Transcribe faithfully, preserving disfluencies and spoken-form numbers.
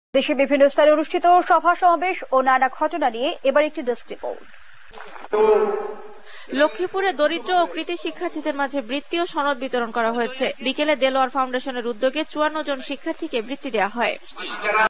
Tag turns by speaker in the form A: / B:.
A: দেশে বিভিন্ন স্থানে অনুষ্ঠিত সভা সমাবেশ ও নানা ঘটনা নিয়ে এবার একটি ডেস্ক রিপোর্ট।
B: লক্ষ্মীপুরে দরিদ্র ও কৃতি শিক্ষার্থীদের মাঝে বৃত্তি ও সনদ বিতরণ করা হয়েছে। বিকেলে দেলোয়ার ফাউন্ডেশনের উদ্যোগে চুয়ান্ন জন শিক্ষার্থীকে বৃত্তি দেওয়া হয়।